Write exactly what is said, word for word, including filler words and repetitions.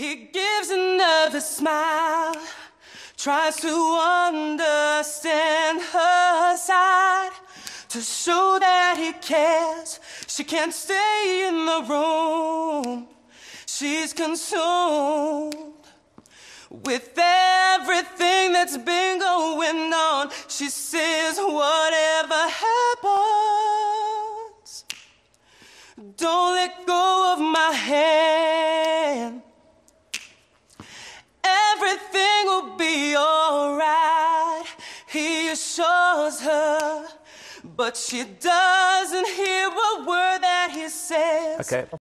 He gives another smile, tries to understand her side, to show that he cares. She can't stay in the room. She's consumed with everything that's been going on. She says, whatever happens, don't let go of my hand. Everything will be alright, he assures her, but she doesn't hear a word that he says. Okay.